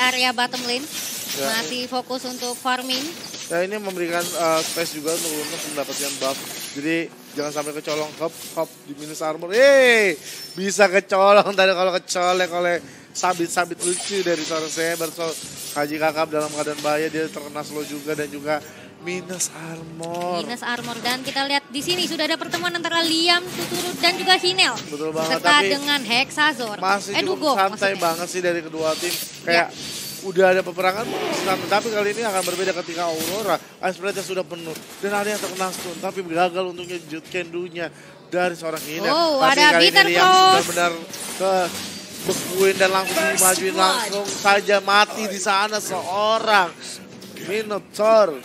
area bottom lane. Masih fokus untuk farming. Ya ini memberikan space juga untuk Lunox mendapatkan buff. Jadi jangan sampai kecolong hop di minus armor. Bisa kecolong tadi kalau kecolek oleh sabit-sabit lucu dari seorang Saber. So, Haji Kakap dalam keadaan bahaya, dia terkena slow juga dan juga minus armor. Dan kita lihat di sini sudah ada pertemuan antara Liam, Tuturu dan juga Hinel. Betul banget. Serta dengan Hexazor. Masih cukup Dugong, santai banget sih dari kedua tim. Kayak udah ada peperangan, tapi kali ini akan berbeda ketika Aurora Ice Blade sudah penuh dan ada yang terkena stun, tapi gagal untuk ngejut kendunya dari seorang Hinel. Oh, tapi ada kali Bitter ini Liam benar-benar bekuin dan langsung dimajuin, langsung saja mati di sana seorang Minotaur.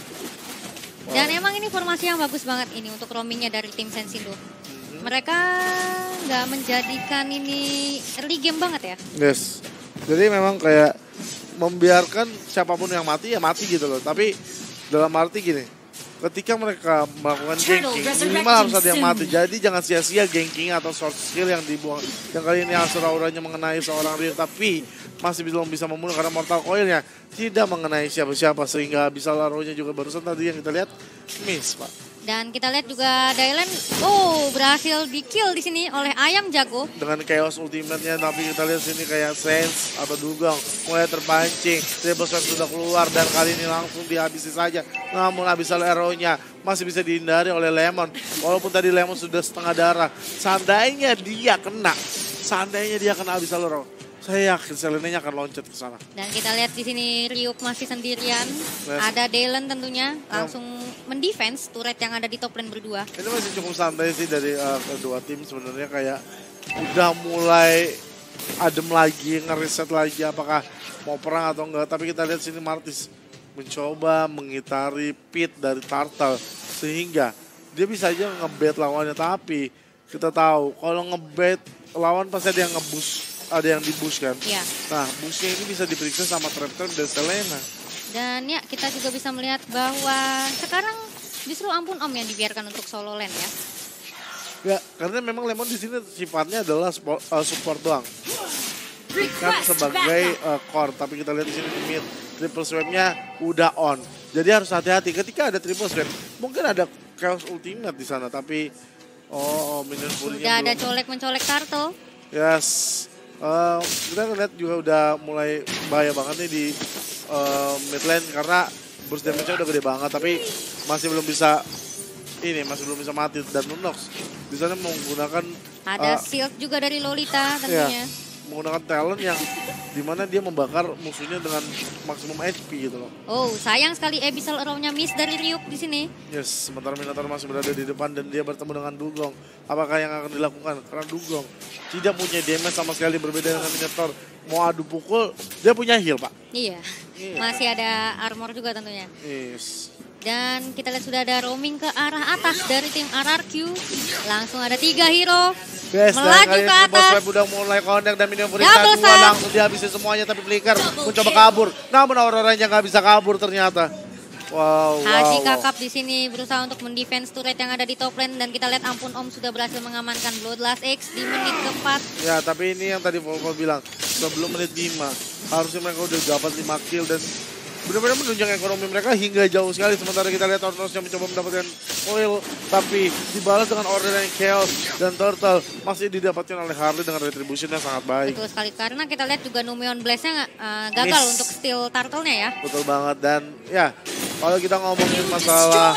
Dan emang ini formasi yang bagus banget ini untuk roamingnya dari tim Sensindo. Mereka nggak menjadikan ini early game banget ya. Yes, jadi memang kayak membiarkan siapapun yang mati ya mati gitu loh. Tapi dalam arti gini, ketika mereka melakukan ganking, minimal harus ada yang mati. Jadi jangan sia-sia ganking atau short skill yang dibuang. Yang kali ini aura-auranya mengenai seorang Rio, tapi masih belum bisa membunuh karena Mortal Coil-nya tidak mengenai siapa-siapa. Sehingga bisa larunya juga barusan tadi yang kita lihat miss, Pak. Dan kita lihat juga Dylan, berhasil di-kill di sini oleh Ayam Jago. Dengan Chaos Ultimate-nya, tapi kita lihat sini kayak Sense atau Dugong mulai terpancing. Triple Swipe sudah keluar dan kali ini langsung dihabisi saja. Namun Abyssal Arrow-nya masih bisa dihindari oleh Lemon. Walaupun tadi Lemon sudah setengah darah. Seandainya dia kena Abyssal Arrow, saya yakin Selene-nya akan loncat ke sana. Dan kita lihat di sini Ryuk masih sendirian. Ada Dylan tentunya langsung mendefense turret yang ada di top lane berdua. Ini masih cukup santai sih dari kedua tim sebenarnya, kayak udah mulai adem lagi, ngereset lagi apakah mau perang atau enggak. Tapi kita lihat sini Martis mencoba mengitari pit dari Turtle sehingga dia bisa aja ngebait lawannya, tapi kita tahu kalau ngebait lawan pasti ada yang ada yang di-boost kan. Iya. Nah, boostnya ini bisa diperiksa sama Trap-Trap dan Selena. Dan ya, kita juga bisa melihat bahwa sekarang justru Ampun Om yang dibiarkan untuk solo lane ya. Ya, karena memang Lemon di sini sifatnya adalah support doang. Bukan sebagai core, tapi kita lihat di sini di mid triple swipe-nya udah on. Jadi harus hati-hati ketika ada triple swipe. Mungkin ada Chaos Ultimate di sana, tapi minion fury-nya udah ada belum. colek mencolek Turtle. Yes. Kita lihat juga udah mulai bahaya banget nih di mid lane karena burst damage-nya udah gede banget, tapi masih belum bisa mati. Dan Lunox di sana menggunakan ada shield juga dari Lolita tentunya. Menggunakan talent yang dimana dia membakar musuhnya dengan maksimum HP gitu loh. Oh, sayang sekali Abyssal Arrow-nya miss dari Ryuk di sini. Yes, sementara Minotaur masih berada di depan dan dia bertemu dengan Dugong. Apakah yang akan dilakukan? Karena Dugong tidak punya damage sama sekali, berbeda dengan Minotaur. Mau adu pukul, dia punya heal, Pak. Iya. Masih ada armor juga tentunya. Yes. Dan kita lihat sudah ada roaming ke arah atas dari tim RRQ. Langsung ada 3 hero. Yes, melaju ke atas. Udah mulai connect dan minion Fury dua langsung dihabisin semuanya, tapi Flicker mencoba kabur. Namun Aurora-nya nggak bisa kabur ternyata. Wow. Haji Kakap di sini berusaha untuk mendefense turret yang ada di top lane, dan kita lihat Ampun Om sudah berhasil mengamankan Bloodlust X di menit keempat. Ya, tapi ini yang tadi Volvo bilang sebelum menit 5 harusnya mereka udah dapat 5 kill dan benar-benar menunjang ekonomi mereka hingga jauh sekali. Sementara kita lihat Ornos yang mencoba mendapatkan oil, tapi dibalas dengan order yang Chaos dan Turtle masih didapatkan oleh Harley dengan retribution yang sangat baik. Betul sekali, karena kita lihat juga Numeon Blast-nya gagal untuk steal Turtle-nya ya. Betul banget, dan ya kalau kita ngomongin masalah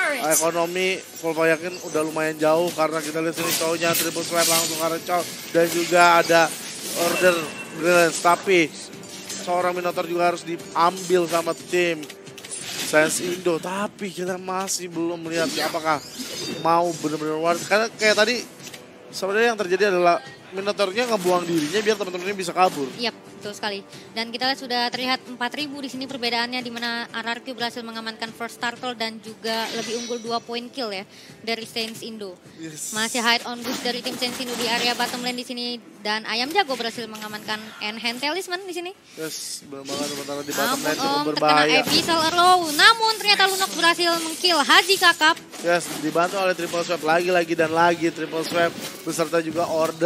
ekonomi, Volvo yakin udah lumayan jauh karena kita lihat sini cowoknya triple swipe langsung karena cow dan juga ada order brilliance, tapi seorang Minotaur juga harus diambil sama tim Sense Indo, tapi kita masih belum melihat apakah mau benar-benar waras. Karena kayak tadi sebenarnya yang terjadi adalah Minotaurnya ngebuang dirinya biar teman-temannya bisa kabur. Iya, betul sekali. Dan kita lihat sudah terlihat 4.000 di sini perbedaannya, di mana RRQ berhasil mengamankan first Turtle dan juga lebih unggul 2 poin kill ya dari Saints Indo. Yes. Masih hide on bush dari tim Saints Indo di area bottom lane di sini, dan Ayam Jago berhasil mengamankan Enhance Talisman di sini. Yes, benar banget, sementara di bottom lane cukup terkena berbahaya. Abyssal Arrow, namun ternyata Lunox berhasil mengkill Haji Kakap. Yes, dibantu oleh triple swipe lagi dan lagi triple swipe beserta juga order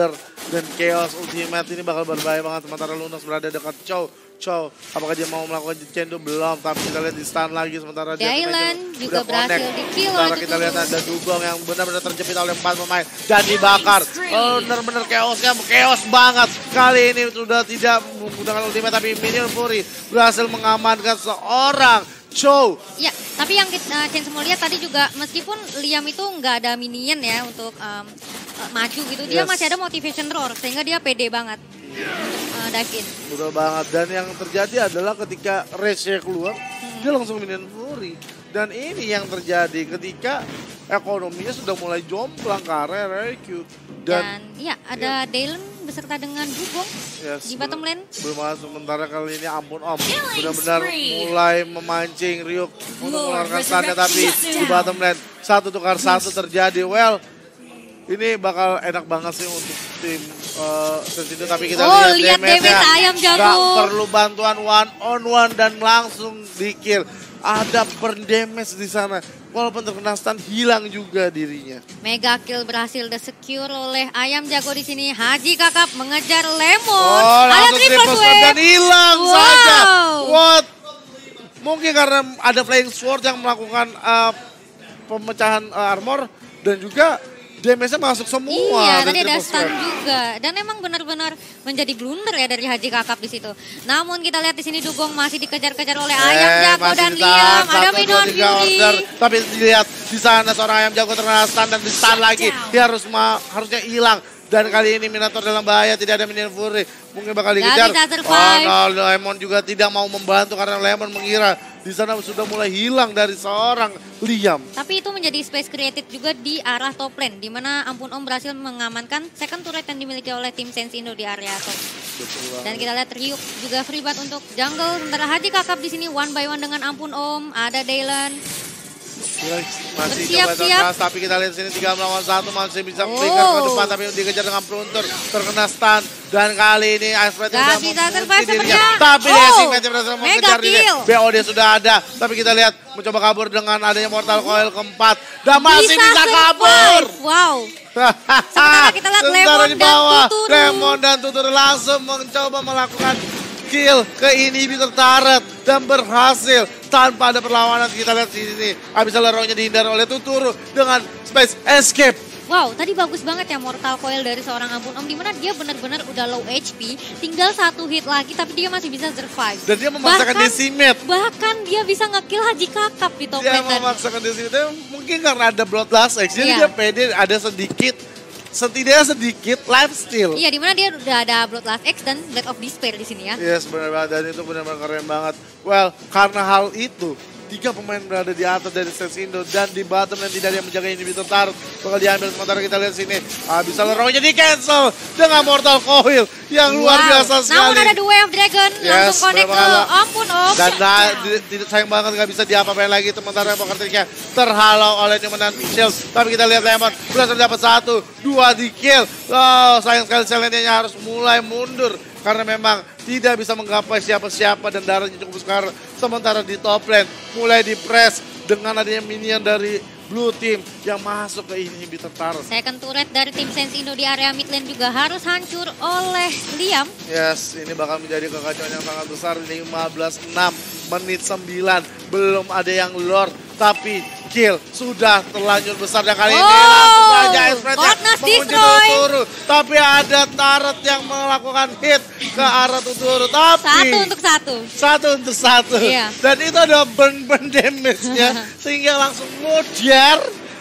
Dan Chaos Ultimate ini bakal berbahaya banget. Sementara Lunox berada dekat Chow. Apakah dia mau melakukan Cendo? Belum, tapi kita lihat di stun lagi. Sementara Dylan juga berhasil di-kill. Sementara kita lihat ada Dugong yang benar-benar terjepit oleh 4 pemain dan dibakar. Benar-benar chaos banget. Kali ini sudah tidak menggunakan ultimate, tapi Minion Fury berhasil mengamankan seorang Chow. Ya, tapi yang Chen mau lihat tadi juga, meskipun Liam itu nggak ada minion ya untuk maju gitu, dia masih ada motivation roar sehingga dia pede banget dive in. Betul banget, dan yang terjadi adalah ketika Rage keluar, dia langsung Minion Fury. Dan ini yang terjadi ketika ekonominya sudah mulai jomplang ke area RQ. Dan ya ada Dylan beserta dengan Dugong di bottom lane. Belum masuk, sementara kali ini ampun Om benar-benar mulai memancing Ryuk untuk mengeluarkan stunnya, tapi di bottom lane 1 tukar 1 terjadi. Well, ini bakal enak banget sih untuk tim Sensindo, tapi kita lihat damage-nya. Ayam jago. Gak perlu bantuan 1-on-1 dan langsung di kill. Ada burn damage di sana. Walaupun terkena stun, hilang juga dirinya. Mega kill berhasil di-secure oleh Ayam Jago di sini. Haji Kakap mengejar Lemon. Ada triple sweep dan hilang saja. What? Mungkin karena ada Flying Sword yang melakukan pemecahan armor dan juga damage-nya masuk semua. Iya, tadi ada stun juga. Dan emang benar-benar menjadi blunder ya dari Haji Kakap di situ. Namun kita lihat di sini Dugong masih dikejar-kejar oleh Ayam Jago dan Liam. Ada Minion Fury. Tapi dilihat di sana seorang Ayam Jago terkena stun dan di stun lagi. Dia harusnya hilang. Dan kali ini Minotaur dalam bahaya, tidak ada Minion Fury. Mungkin bakal dikejar. Lemon juga tidak mau membantu karena Lemon mengira di sana sudah mulai hilang dari seorang Liam. Tapi itu menjadi space created juga di arah top lane, di mana Ampun Om berhasil mengamankan second turret yang dimiliki oleh tim Sensindo di area top. Dan kita lihat Ryuk juga free bat untuk jungle, sementara Haji Kakap di sini 1 by 1 dengan Ampun Om. Ada Dylan. Masih bersiap-siap, tapi kita lihat sini 3 melawan 1 masih bisa flicker ke depan, tapi dikejar dengan Pruntur, terkena stun. Dan kali ini Iceblade sudah memungkinkan dirinya, tapi Racing Match berhasil mengejar dirinya. BOD sudah ada, tapi kita lihat mencoba kabur dengan adanya Mortal Coil keempat dan masih bisa kabur. Wow. Sementara kita lihat Lemon dan Tutur langsung mencoba melakukan kill ke inhibitor turret dan berhasil tanpa ada perlawanan. Kita lihat di sini habis leroynya dihindar oleh Tuturu dengan space escape. Wow, tadi bagus banget ya Mortal Coil dari seorang Ampun Om, dimana dia benar-benar udah low HP, tinggal 1 hit lagi tapi dia masih bisa survive. Dan dia memaksakan decimate. Bahkan dia bisa nge-kill Haji Kakap di top lane. Dia memaksakan decimate, mungkin karena ada Bloodlust X, jadi dia pede ada setidaknya sedikit life steal. Iya, dimana dia udah ada Bloodlust X dan Blade of Despair di sini ya. Yes, benar-benar, dan itu benar-benar keren banget. Well, karena hal itu 3 pemain berada di atas dari Sensindo dan di bottom dan tidak ada yang menjaga inhibitor turret bakal diambil. Sementara kita lihat sini bisa leroynya di cancel dengan Mortal Coil yang luar biasa sekali. Namun ada The Way of Dragon langsung connect ke Ampun Om. Dan sayang banget nggak bisa diapa-apain lagi, sementara Pokertriknya terhalau oleh Newman Shield. Tapi kita lihat Lemon berhasil dapat 1, 2 di kill. Sayang sekali Selenia harus mulai mundur karena memang tidak bisa menggapai siapa-siapa dan darahnya cukup besar. Sementara di top lane mulai di-press dengan adanya minion dari Blue Team yang masuk ke inhibitor turret. Second turret dari tim Sensindo di area mid lane juga harus hancur oleh Liam. Yes, ini bakal menjadi kekacauan yang sangat besar. 15-6, menit 9, belum ada yang Lord, tapi kill sudah terlanjur besar. Dan kali ini langsung saja Iceblade mengunci Tuturu. Tapi ada turret yang melakukan hit ke arah Tuturu. Tapi 1 untuk 1. Iya. Dan itu ada burn damage-nya sehingga langsung ngodjar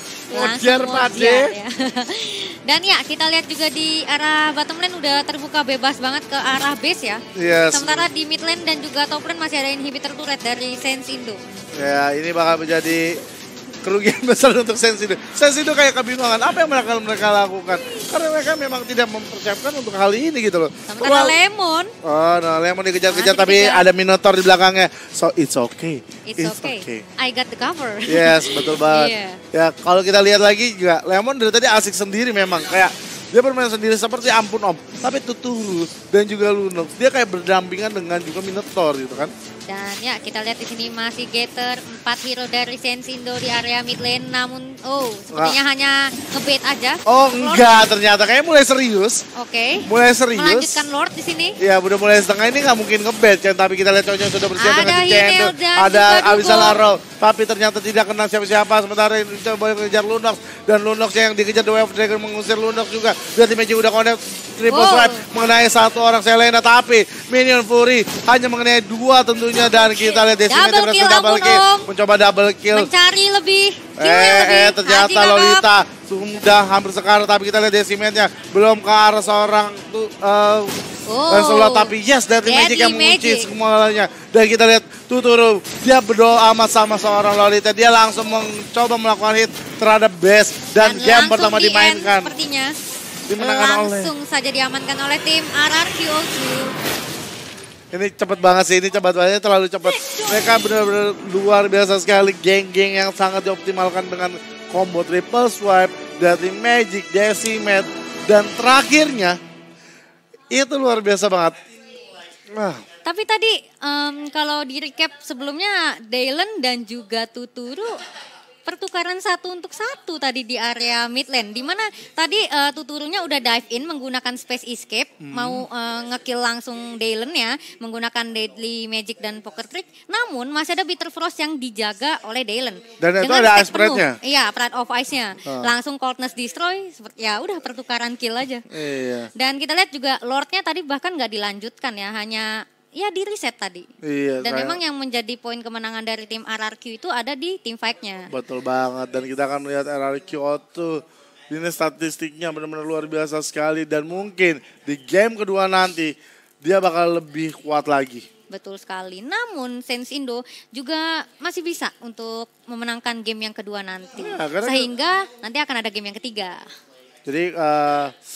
Pade. Ya. Dan ya kita lihat juga di arah bottom lane udah terbuka bebas banget ke arah base ya. Yes. Sementara di mid lane dan juga top lane masih ada inhibitor turret dari Sensindo. Ya, ini bakal menjadi kerugian besar untuk Sensindo. Sensindo kayak kebingungan apa yang mereka lakukan. Karena mereka memang tidak mempersiapkan untuk hal ini gitu loh. Sementara Lemon. Lemon dikejar-kejar tapi ada Minotaur di belakangnya. So it's okay. It's okay. I got the cover. Yes, betul banget. Ya, kalau kita lihat lagi juga Lemon dari tadi asik sendiri memang. Kayak Dia bermain sendiri seperti ampun om. Tapi Tuturu dan juga Lunox, dia kayak berdampingan dengan juga Minotaur gitu kan. Dan ya kita lihat di sini masih Gator 4 hero dari Sensindo di area mid lane, namun sepertinya hanya ngebait aja. Oh enggak, ternyata kayak mulai serius. Oke. Mulai serius. Melanjutkan Lord di sini. Ya udah mulai setengah ini nggak mungkin ngebait kan, tapi kita lihat cowoknya sudah bersiap dengan Himel Cendo. dan Ada juga Abyssal Dugong. Arrow, tapi ternyata tidak kena siapa-siapa. Sementara ini coba mengejar Lunox dan Lunox yang dikejar The Way of Dragon mengusir Lunox juga. Dan tim Magic udah connect triple swipe mengenai satu orang Selena, tapi Minion Fury hanya mengenai 2 tentunya, dan kita lihat Decimator Double kill, double ampun, kill, Om. mencoba double kill. Mencari lebih. Kill yang lebih. Ternyata Haji Kakak. Lolita sudah hampir sekarat, tapi kita lihat Decimator-nya belum ke arah seorang Lancelot, tapi yes, Deadly Magic yang mengunci semuanya. Dan kita lihat Tuturu, dia berdoa sama seorang Lolita, dia langsung mencoba melakukan hit terhadap base, dan game pertama dimainkan. Sepertinya Dimenangkan langsung saja diamankan oleh tim RRQ02. Ini cepat banget sih, ini cepat banget, terlalu cepat. Mereka benar-benar luar biasa sekali, geng-geng yang sangat dioptimalkan dengan combo triple swipe, Deadly Magic, Decimate, dan terakhirnya itu luar biasa banget. Tapi tadi kalau di recap sebelumnya, Dylan dan juga Tuturu pertukaran 1 untuk 1 tadi di area mid lane, di mana tadi Tuturunya udah dive in menggunakan space escape, mau ngekill langsung Dylan ya, menggunakan Deadly Magic dan Poker Trick, namun masih ada Bitter Frost yang dijaga oleh Dylan. Dan itu dengan ada stack Ice Pride-nya. Iya, Pride of Ice-nya. Langsung Coldness Destroy, ya udah pertukaran kill aja. Iya. Dan kita lihat juga Lord-nya tadi bahkan nggak dilanjutkan ya, hanya ya di reset tadi. Iya, dan memang yang menjadi poin kemenangan dari tim RRQ itu ada di tim fight-nya. Betul banget, dan kita akan melihat RRQ tuh ini statistiknya benar-benar luar biasa sekali, dan mungkin di game kedua nanti dia bakal lebih kuat lagi. Betul sekali, namun Sensindo juga masih bisa untuk memenangkan game yang kedua nanti. Ya, sehingga nanti akan ada game yang ketiga. Jadi